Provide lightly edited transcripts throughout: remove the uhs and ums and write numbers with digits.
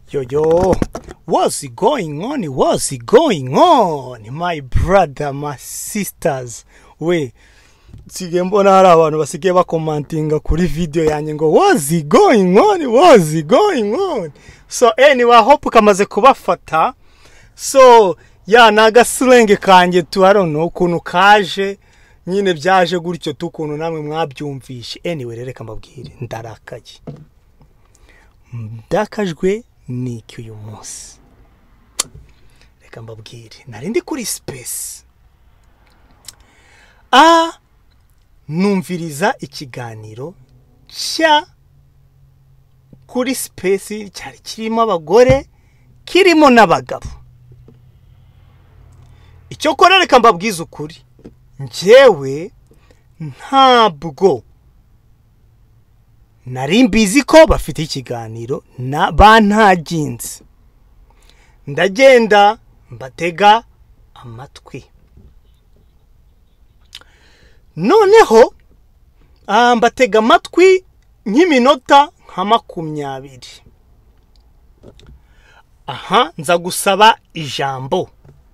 Yo, what's going on? What's going on? My brother, my sisters. We, sige mbona hari abantu basigaye bakomantinga kuri video yanjye ngo what's going on? What's going on? So anyway, I hope kamaze kubafata. So, naga slang kanjye tu, I don't know, ukuntu kaje, nyine byaje gutyo tu ukuntu namwe mwabyumvishe. Anyway, reka mbabwire, ndarakaye. Ndakajwe niki uyu munsi. Reka mbabwire, nari ndi kuri space. Numviriza ikiganiro cya kuri space cyari kirimo abagore, kirimo n'abagabo. Icyo kora reka mbabwize ukuri. Njyewe ntabwo nari mbizi ko bafite ikiganiro na bantaginze. Ndagenda mbatega amatwi. Noneho mbatega amatwi nk'iminota nka 20. Nza gusaba ijambo.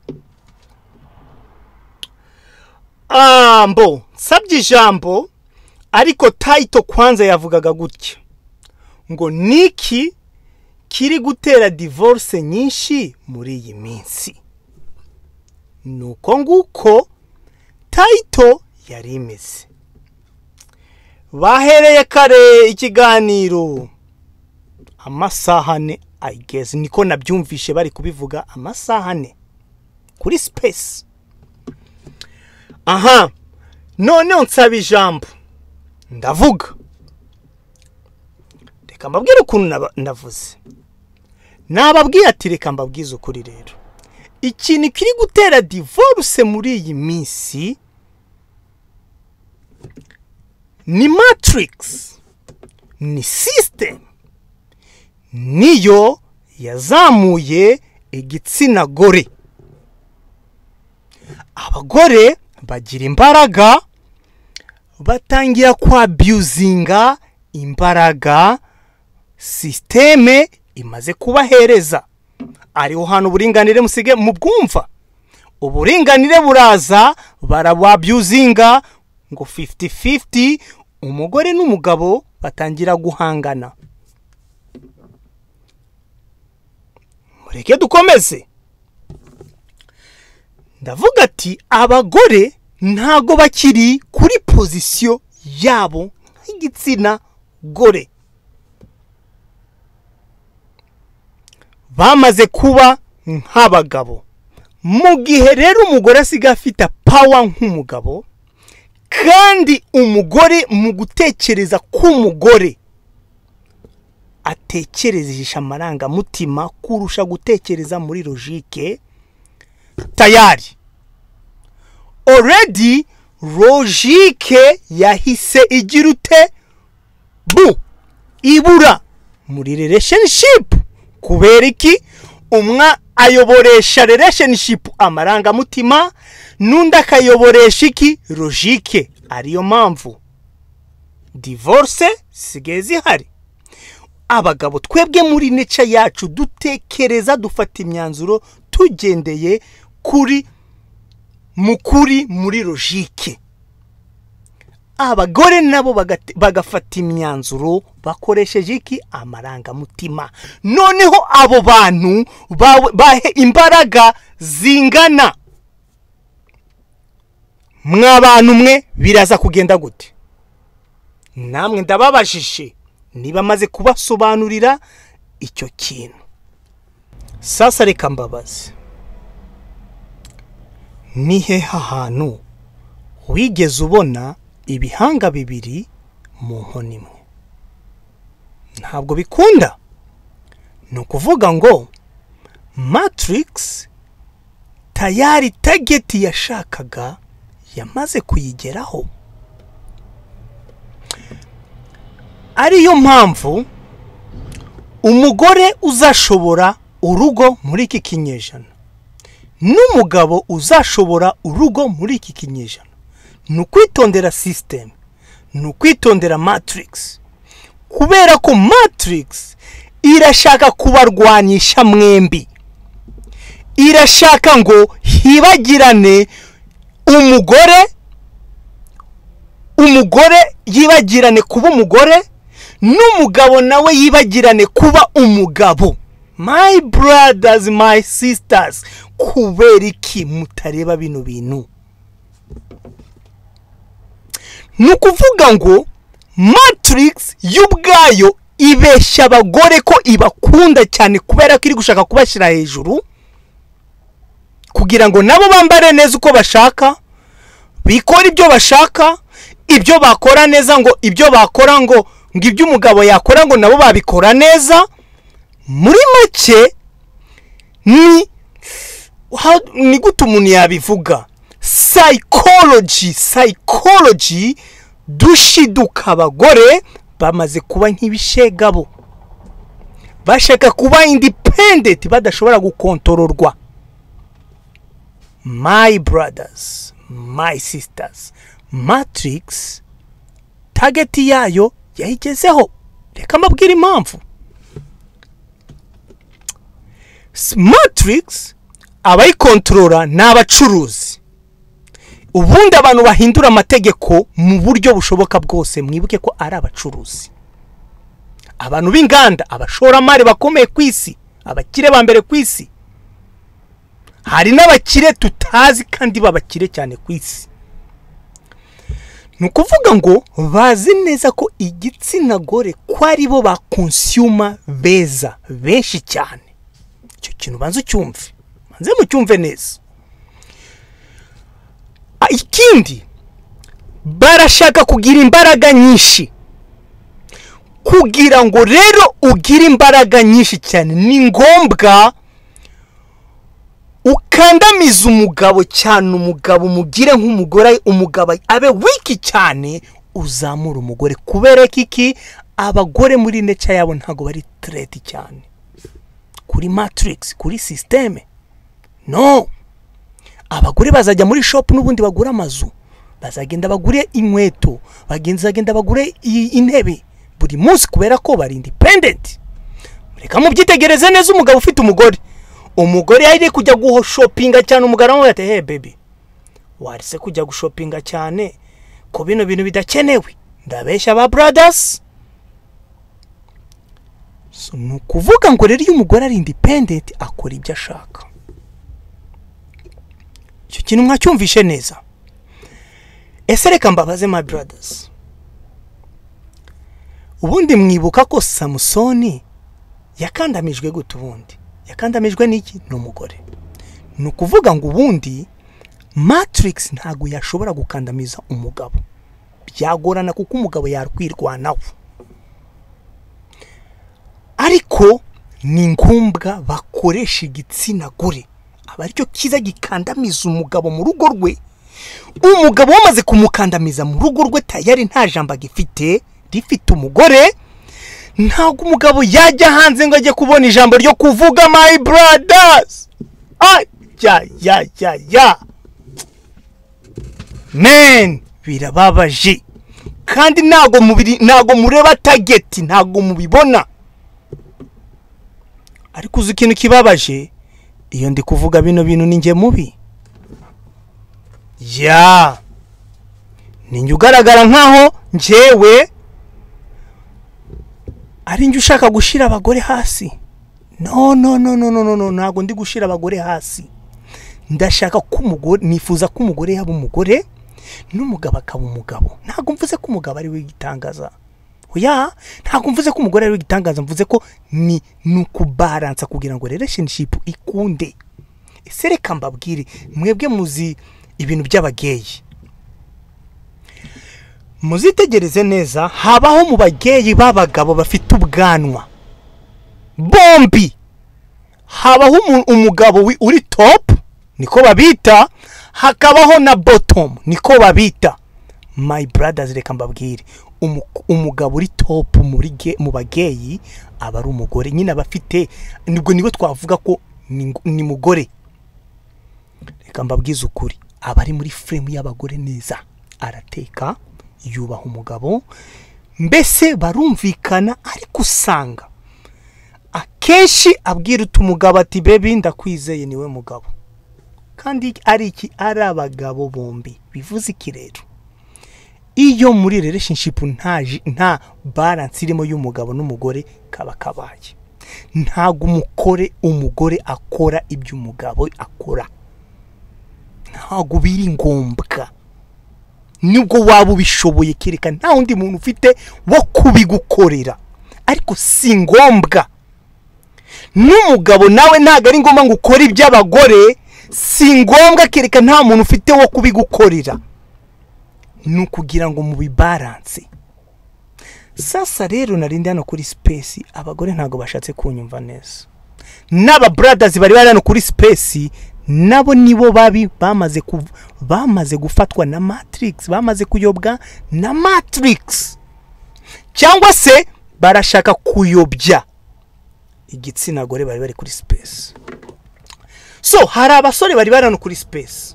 Nsabye ijambo, ariko title kwanza yavugaga gutya ngo niki kiri gutera divorce nyinshi muri iyi minsi. Nuko nguko title yari imeze. Bahereye kare ikiganiro amasaha 4, I guess niko nabyumvishe bari kubivuga, amasaha 4 kuri space. None nsaba ijambo ndavuga. Reka mbabwire ukuntu ndavuze. Nababwiye ati reka mbabwize ukuri rero. Ikintu kiri gutera divorce muri iyi minsi ni matrix, ni system, niyo yazamuye igitsina gore. Abagore bagira imbaraga, batangira kwa abusinga imbaraga systeme imaze kubahereza. Ariho hano uburinganire musige mu bwumva. Uburinganire buraza barababusinga ngo 50-50, umugore n'umugabo batangira guhangana. Mureke dukomeze. Ndavuga ati abagore ntago bakiri kuri position yabo nk'igitsina gore. Bamaze kuba nk'abagabo. Mu gihe rero umugore asiga afite power nk'umugabo, kandi umugore mu gutekereza k'umugore atekerezesha amaranga mutima kurusha gutekereza muri logique. Tayari already logique yahise igirute ibura muri relationship. Kubera iki? Umwa ayoboresha relationship amaranga mutima, nunda akayoboresha iki? Logique. Ariyo mpamvu divorce sigezi hari. Abagabo twebwe muri nature yacu dutekereza, dufata imyanzuro tugendeye kuri mukuri muri logique. Abagore nabo bagafata imyanzuro bakoresheje iki? Amaranga mutima. Noneho abo bantu bahe imbaraga zingana. Mwabantu mwe biraza kugenda gute? Namwe ndababajishe niba maze kubasobanurira icyo kintu. Sasa reka mbabaze, nihe hantu wigeze ubona ibihanga bibiri mu nkono imwe? Ntabwo bikunda. No kuvuga ngo matrix tayari target yashakaga yamaze kuyigeraho. Ariyo mpamvu umugore uzashobora urugo muri iki kinyejana n'umugabo uzashobora urugo muri iki kinyejana nukwitondera system, nukwitondera matrix. Kubera ko matrix irashaka kubarwanyisha mwembi, irashaka ngo hibagirane umugore yibagirane kuba umugore, n'umugabo nawe yibagirane kuba umugabo. My brothers, my sisters, kubera iki mutareba bino bintu? Nukuvuga ngo Matrix y'ubwayo ibeshya abagore ko ibakunda cyane kubera ko iri gushaka kubashyira hejuru, kugira ngo nabo bambare neza uko bashaka, bikora ibyo bashaka, ibyo bakora neza, ngo ibyo bakora ngo ibyo umugabo yakora ngo nabo babikora neza. Muri make ni gute umuntu yabivuga? Psychology dushiduka abagore bamaze kuba nk'ibishegabo, bashaka kuba independent, badashobora gukontororwa. My brothers, my sisters, Matrix target yayo yayigezeho. Reka mbabwire impamvu. Matrix abayikontorora n'abacuruzi. Ubundi abantu bahindura amategeko mu buryo bushoboka bwose, mwibuke ko ari abacuruzi, abantu b'inganda, abashoramari bakomeye ku isi, abakire ba mbere ku isi. Hari n'abakire tutazi kandi babakire cyane ku isi. Nukuvuga ngo bazi neza ko igitsina gore ko ari bo ba consumer beza benshi cyane. Icyo kintu banze ucyumve, banze mucyumve neza. Ikindi, barashaka kugira imbaraga nyinshi. Kugira ngo rero ugire imbaraga nyinshi cyane, ni ngombwa ukandamiza umugabo cyane, umugabo mugire nk'umugore, umugabo abe wiki cyane, uzamura umugore. Kubera iki abagore muri nature yabo ntago bari threat cyane kuri Matrix, kuri systeme. No, abagore bazajya muri shop n'ubundi bagura amazu, bazagenda bagure inkweto, bagenda bagure intebe buri munsi kubera ko bari independent. Reka mubyitegereze neza, umugabo ufite umugore yaje kujya guho shoppinga cyane, umugabo we ati hey baby, warise kujya gushopinga cyane ko bino bintu bidakenewe. Ndabeshya ba brothers. So nukuvuga ngo rero iyo umugore ari independent akora ibyo ashaka. Icyo kintu mwacyumvishe neza. Ese reka mbabaze my brothers, ubundi mwibuka ko Samsoni yakandamijwe gute? Ubundi yakandamijwe n'iki? N'umugore. Nukuvuga ngo ubundi Matrix ntago yashobora gukandamiza umugabo, byagorana kuko umugabo yarkwirwanaho. Ariko ni ngombwa bakoresha igitsina gore, aba aricyo kiza gikandamiza umugabo mu rugo rwe. Umugabo wamaze kumukandamiza mu rugo rwe tayari nta jambo gifite, rifite umugore, ntago umugabo yajya hanze ngo ajye kubona ijambo ryo kuvuga. My brothers, men, birababaje kandi ntago mureba target, ntago mubibona. Ariko uzi ikintu kibabaje, iyo ndi kuvuga bino bintu ninjye mubi. Ninjye ugaragara nkaho njyewe ari njye ushaka gushira abagore hasi. No, ntago ndi gushira abagore hasi. Ndashaka ko umugore, nifuza ko umugore yaba umugore n'umugabo akaba umugabo. Ntago mvuze ko umugabo ari we gitangaza. Ntago mvuze ko umugore ari we gitangaza, mvuze ko ni nukubalansa kugira ngo relationship ikunde. Ese reka mbabwire, mwebwe muzi ibintu by'abageyi, muzitegereze neza. Habaho mu bageyi b'abagabo bafite ubwanwa bombi, habaho umugabo uri top, niko babita, hakabaho na bottom, niko babita. My brothers, reka mbabwire, umugabo uri top mu bageyi aba ari umugore nyine, abafite niwe twavuga ko ni mugore. Reka mbabwize ukuri, aba ari muri frame y'abagore neza, arateka, yubaha umugabo, mbese barumvikana. Ariko usanga kenshi abwira umugabo ati baby ndakwizeye niwe mugabo, kandi ari abagabo bombi. Bivuze iki rero? Iyo muri relationship nta balance irimo y'umugabo n'umugore kaba kabaye. Ntago umugore akora ibyo umugabo akora, ntago biri ngombwa. Nubwo waba ubishoboye kereka nta undi muntu ufite wo kubigukorera, ariko si ngombwa. N'umugabo nawe ntago ari ngombwa ngo ukore iby'abagore, si ngombwa kereka nta muntu ufite wo kubigukorera. Nukugira ngo mu bibalance. Sasa rero narindi hano kuri space, abagore ntago bashatse kunyumva neza. N'aba brothers bari hano kuri space, nabo nibo bamaze gufatwa na Matrix, bamaze kuyobwa na Matrix, cyangwa se barashaka kuyobya igitsina gore bari kuri space. So hari abasore bari hano kuri space.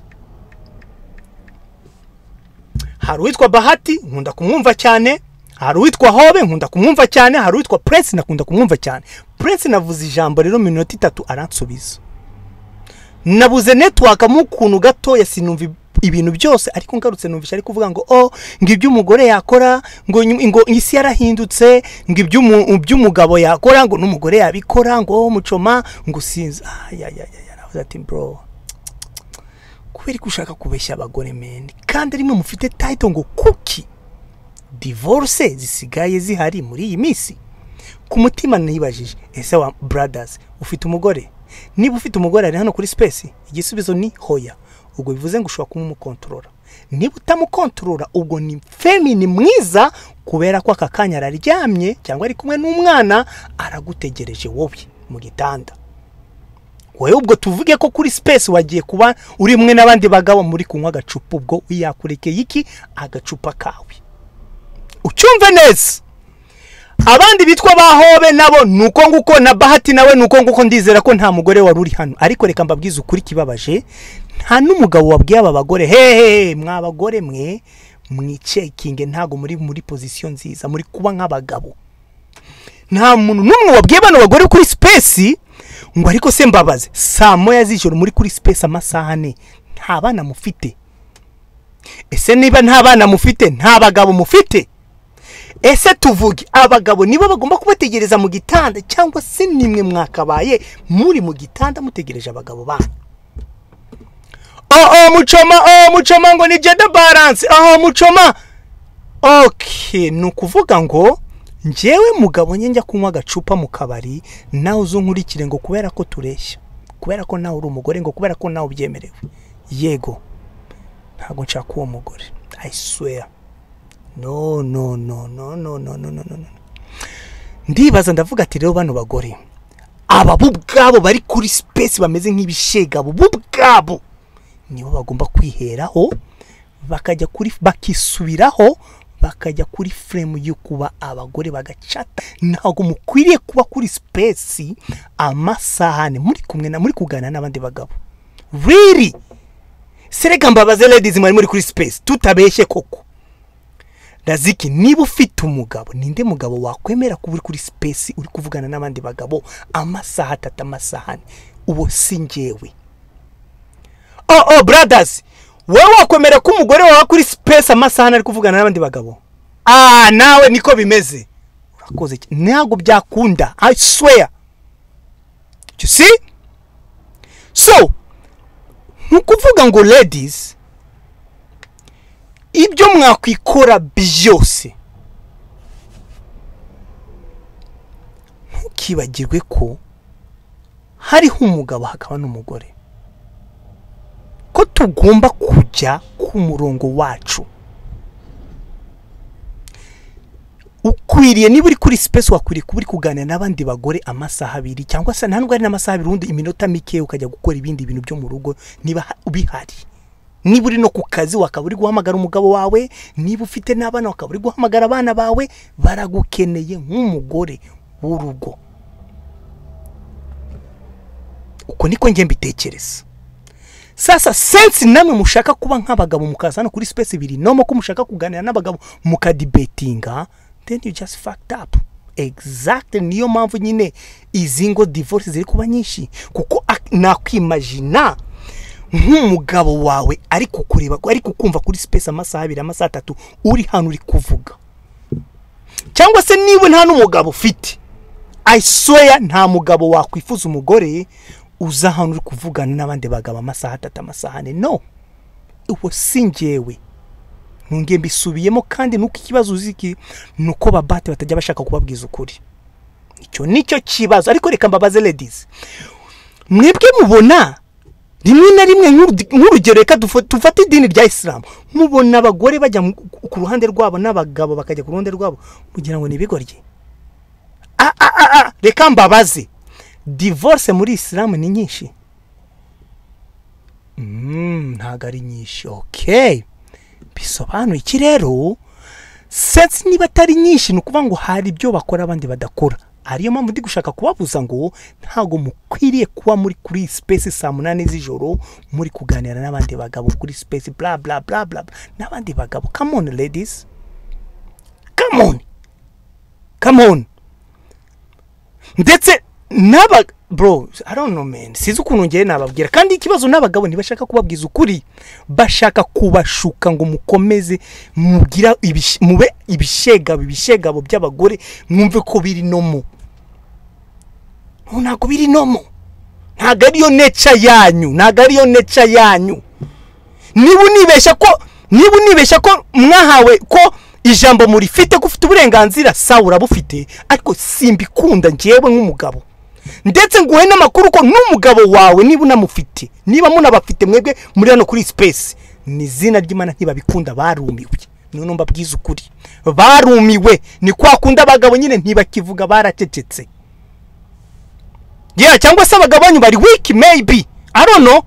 Hari uwitwa Bahati nkunda kumwumva cyane, hari uwitwa Hobe nkunda kumwumva cyane, hari uwitwa Prince nakunda kumwumva cyane. Prince navuze ijambo rero minota 3 aransubiza. Nabuze network mu kuntu gato yasinumva ibintu byose, ariko ngarutse numvisha ari kuvuga ngo ngibyo umugore yakora, ngo isi yarahindutse, ngibyo umugabo yakora, ngo n'umugore yabikora, ngo mucoma, ngo sinza. Navuze ati bro, kubera kushaka kubeshya abagore men, kandi rimwe mufite title ngo kuki divorce zisigaye zihari muri iyi misi. Ku mutima nibajije, ese wa brothers ufite umugore? Niba ufite umugore ari hano kuri space, igisubizo ni hoya. Ubwo bivuze ngo ushobora kumukontrola. Niba utamukontrola, ubwo ni feminine mwiza, kubera ko akakanya araryamye cyangwa ari kumwe n'umwana aragutegereje wowe mu gitanda. Wowe ubwo tuvuge ko kuri space wagiye kuba uri mwe n'abandi bagabo muri kunywa agacupa, ubwo uyakurekeye iki agacupa kawe. Ucyumve neza. Abandi bitwa Bahobe nabo nuko nguko, na Bahati nawe nuko nguko. Ndizera ko nta mugore wari uri hano, ariko reka mbabwize ukuri kibabaje, nta n'umugabo wabwiye aba bagore hehe mwa bagore mwe mwicekinge, ntago muri position nziza, muri kuba nk'abagabo. Nta muntu numwe wabwiye bano bagore kuri space ngo ariko se mbabaze saa moya z'ijoro muri kuri space amasaha ane nta bana mufite. Ese niba nta bana mufite, nta bagabo mufite? Ese tuvuge abagabo nibo bagomba kubategereza mu gitanda, cyangwa se nimwe mwakabaye muri mu gitanda mutegereje abagabo banyu? Muchoma ngo ni gender balance. Muchoma. Okay, nukuvuga ngo njewe mugabo njya kunywa gacupa mu kabari, nawe uzunkurikire ngo kubera ko tureshya, kubera ko nawe uri umugore, ngo kubera ko nawe ubyemerewe. Yego, ntago nshaka uwo mugore, I swear. No. Ndibaza ndavuga ati rero bano bagore aba bubwabo bari kuri space bameze nk'ibishega, bubwabo nibo bagomba kwiheraho, bakajya kuri bakisubiraho, bakajya kuri frame yo kuba abagore bagacata. Ntago mukwiriye kuba kuri space amasahane muri kumwe na muri kugana n'abandi bagabo. Really? Serega mbabaze ladies muri kuri space, tutabeshye koko. Raziki, niba ufite umugabo, ninde mugabo wakwemera kuba kuri space uri kuvugana n'abandi bagabo amasaha 3 amasahane? Ubo singewe. Brothers, wewe wakwemera ko umugore wawe kuri space amasahane ari kuvugana n'abandi bagabo? Nawe niko bimeze. Urakoze ntago byakunda, I swear. You see? So, nukuvuga ngo ladies, ibyo mwakwikora byose ntukibagirwe ko hariho umugabo hakaba n'umugore, ko tugomba kujya ku murongo wacu. Ukwiriye niba uri kuri space wakwiriye kuba uri kuganira n'abandi bagore amasaha 2 cyangwa se nta ndwara n'amasaha 2 undi iminota mike ukajya gukora ibindi bintu byo mu rugo niba ubihari. Niba uri no ku kazi wakaba uri guhamagara umugabo wawe, niba ufite n'abana wakaba uri guhamagara abana bawe, baragukeneye nk'umugore w'urugo. Uko niko nge mbitekereza. Sasa sense namwe mushaka kuba nk'abagabo mukazana kuri space 2 nomo ko mushaka kuganira n'abagabo mukadibetinga, then you just fucked up. exactly niyo mpamvu nyine izi ngo divorce ziri kuba nyinshi, kuko nakwimagina nk'umugabo wawe ariko kureba ariko kumva kuri space amasaha 2 amasaha 3 uri hano uri kuvuga, cyangwa se niba nta n'umugabo ufite, I swear nta mugabo wakwifuza umugore uza hano uri kuvugana n'abandi bagabo amasaha 3 amasaha 4. No, uwo singewe ntunge mbisubiyemo, kandi nuko ikibazo uziki nuko babate batajya bashaka kubabwiza ukuri. Nicyo kibazo. Ariko reka mbabaze ladies, mwebwe mubona rimwe na rimwe nk'urugero, reka dufate idini rya Islam, mubona abagore bajya ku ruhande rwabo n'abagabo bakajya ku ruhande rwabo kugira ngo nibigorye? Reka mbabaze, divorce muri Islam ni nyinshi? Ntago ari nyinshi. Okay, bisobanuye iki rero? Sense niba atari nyinshi nukuvuga ngo hari ibyo bakora abandi badakora. Ariyo mpamvu ndi gushaka kubabuza ngo ntago mukwiriye kuba muri kuri space saa 8 z'ijoro muri kuganira n'abandi bagabo kuri space bla bla bla bla n'abandi bagabo. Come on ladies, come on. Ndetse naba bro, I don't know man, sizo ukuntu ngeye nababwira, kandi ikibazo n'abagabo ntibashaka kubabwiza ukuri, bashaka kubashuka ngo mukomeze mugira mube ibishegabo by'abagore, mwumve ko biri nomo. Ntago biri nomo, ntago ariyo nature yanyu. Niba unibesha ko mwahawe ko ijambo muri fite gufite uburenganzira, sawa urabufite, ariko simbikunda ngewe nk'umugabo. Ndetse nguhe n'amakuru ko n'umugabo wawe niba unamufite, niba munabafite mwebwe muri hano kuri space, ni zina ry'Imana ntibabikunda, barumiwe. None mbabwiza ukuri, barumiwe. Ni kwa kunda abagabo nyine ntibakivuga, baracecetse. Cyangwa se abagabo banyu bari weak maybe, I don't know.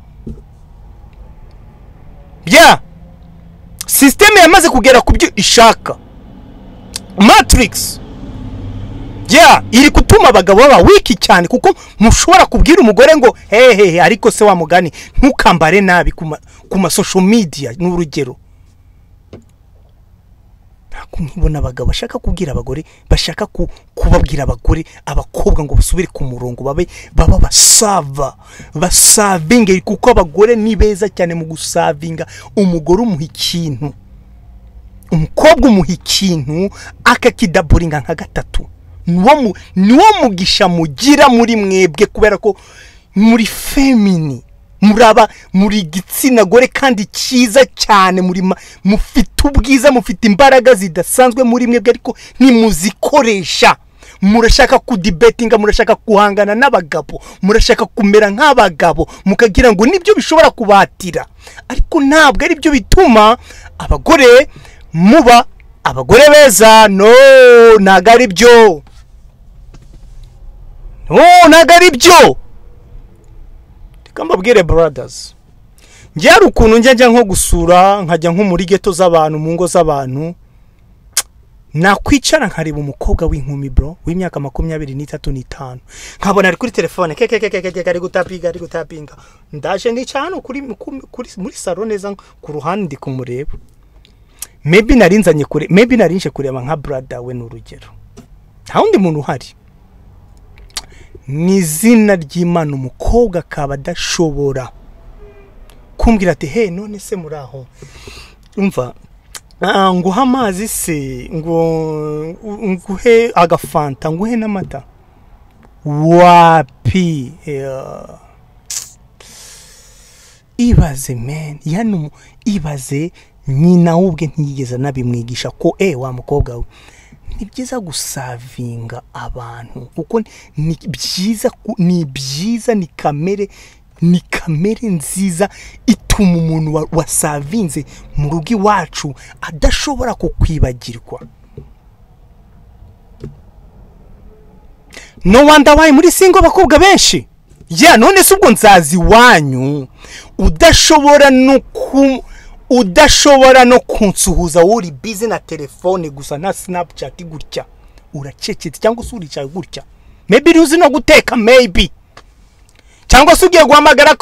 System yamaze kugera ku byo ishaka. Matrix iri kutuma abagabo baba wiki cyane, kuko mushobora kubwira umugore ngo hehe, ariko se wa mugani ntukambare nabi kuma social media n'urugero. Nkibona abagabo bashaka kubwira abagore, bashaka kubabwira abagore, abakobwa ngo basubire ku murongo, baba basavinga, kuko abagore ni beza cyane mu gusavinga. Umugore umuha ikintu, umukobwa umuha ikintu akakidaburinga nka 3. Niwo mugisha mugira muri mwebwe, kubera ko muri femini, muri gitsina gore kandi cyiza cyane, mufite ubwiza, mufite imbaraga zidasanzwe muri mwebwe, ariko nimuzikoresha. Murashaka kudibetinga, murashaka kuhangana n'abagabo, murashaka kumera nk'abagabo, mukagira ngo nibyo bishobora kubatira, ariko ntabwo ari byo bituma abagore muba abagore beza. No, ntago ari byo. Reka mbabwire brothers, njye hari ukuntu njya nko gusura, nkajya nko muri ghetto z'abantu, mu ngo z'abantu, nakwicara nkareba umukobwa w'inkumi bro w'imyaka 23 nkabona ari kuri telefone ari gutapinga, ndaje nicana muri salon neza ku ruhande ndi kumureba. Maybe narinje kureba nka brother we n'urugero, nta wundi muntu uhari. Ni izina ry'Imana umukobwa akaba adashobora kumbwira ati he none se muraho, umva nguha amazi se, nguhe agafanta, nguhe n'amata, wapi? Ibaze man, ibaze nyina ubwe ntiyigeze nabimwigisha ko wa mukobwa we ni byiza gusavinga abantu, kuko ni byiza, ni kamere nziza ituma umuntu wasavinze mu rugi wacu adashobora kukwibagirwa. No wonder why muri single bakobwa benshi. None se ubwo nzazi wanyu udashobora no kunsuhuza, uri busy na telefone gusa na Snapchat gutya, uracecetse, cyangwa se uricaye gutya, maybe uzi no guteka, maybe, cyangwa se ugiye guhamagara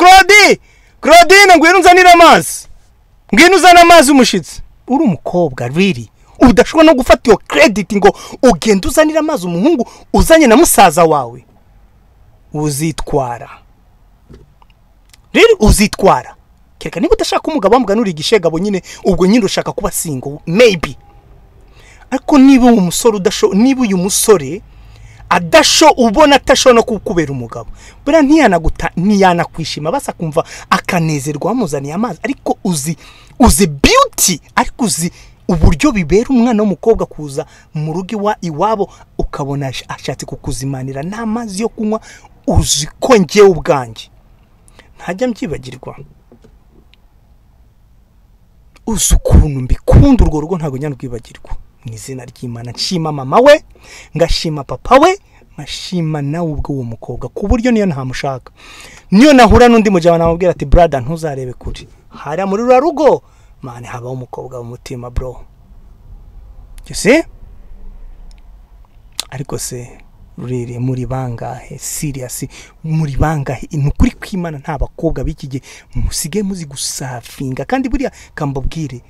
Claudine ngwino uzanira amazi, ngwino uzana amazi umushitsi. Uri umukobwa really udashobora no gufata iyo credit ngo ugende uzanira amazi umuhungu uzanye na musaza wawe, uzitwara rero, uzitwara. Kereka niba udashaka umugabo wamuganura igishegabo nyine, ubwo nyine ushaka kuba single maybe. Ariko niba uyu musore adasho ubona atasho no kukubera umugabo, bura ntiyanakwishima basa kumva akanezerwa wamuzaniye amazi, ariko uzi beauty, ariko uzi uburyo bibera umwana w'umukobwa kuza mu rugo iwabo ukabona ashatse kukuzimanira n'amazi yo kunywa, uzi ko ngewe ubwanjye ntajya mbyibagirwa. Uzi ukuntu mbikunda urwo rugo, ntabwo njya rwibagirwa. Mu izina ry'Imana nshima mama we, ngashima papa we, ngashima nawe ubwo uwo mukobwa, ku buryo niyo ntamushaka, niyo nahura n'undi mujyana namubwira ati brother ntuzarebe kuri hara muri rura rugo mane, habaho umukobwa w'umutima bro. Gese ariko se rurere muri bangahe, serious muri bangahe, nukuri kw'Imana nta bakobwa b'ikige musige muzi gusafinga. Kandi buriya kambabwire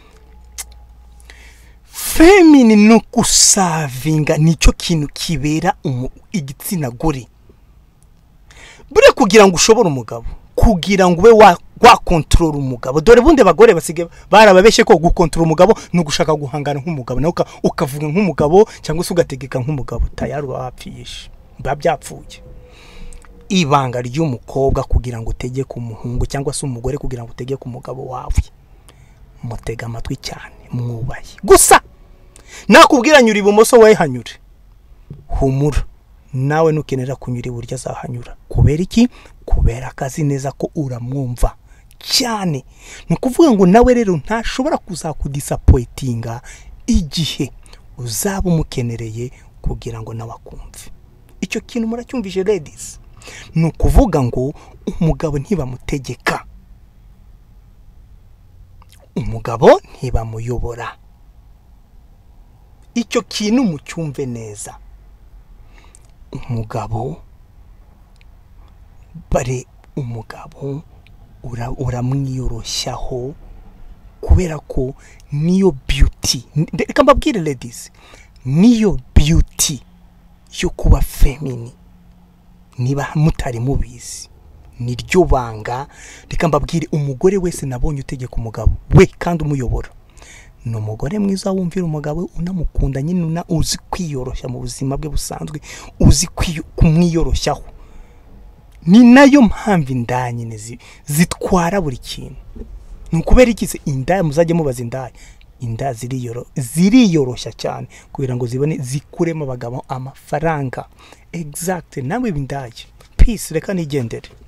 feminine no gusavinga nicyo kintu kibera igitsina gore. Buriya kugira ngo ushobore umugabo, kugira ngo ube wa control umugabo, dore bunde bagore basige barababeshye ko gukontrola umugabo no gushaka guhangana nk'umugabo, nawe ukavuga nk'umugabo cyangwa se ugategeka nk'umugabo, tayari wapfisha babyapfuye. Ibanga ry'umukobwa kugira ngo utegeke umuhungu cyangwa se umugore kugira ngo utegeke umugabo wawe, mutega amatwi cyane, mwubaye. Gusa nakubwira nyuri ibumoso waye hanyure, humura nawe nukenera kunyura iburyo azahanyura. Kubera iki? Kubera akazi neza ko uramwumva cyane. Nukuvuga ngo nawe rero ntashobora kuzakudisappointinga igihe uzaba umukenereye kugira ngo nawe akumve. Icyo kintu muracyumvije ladies? Nukuvuga ngo umugabo ntibamutegeka, umugabo ntibamuyobora. Icyo kintu mucyumve neza. Umugabo uramwiyoroshyaho kubera ko niyo beauty. Reka mbabwire ladies, niyo beauty yo kuba feminine. Niba mutari mubizi, niryo banga. Reka mbabwire, umugore wese nabonye utegeka umugabo we kandi umuyobora, no mugore mwiza wumvira umugabo unamukunda nyine, uzi kwiyoroshya mu buzima bwe busanzwe, uzi kumwiyoroshyaho. Ni nayo mpamvu indaya nyine zitwara buri kintu. Nukubera ikize indaya muzajye mubaza indaya, indaya ziriyoroshya cyane kugira ngo zibone zikuremo abagabo amafaranga. Exact, nawe bindaya. Peace, reka nigendere.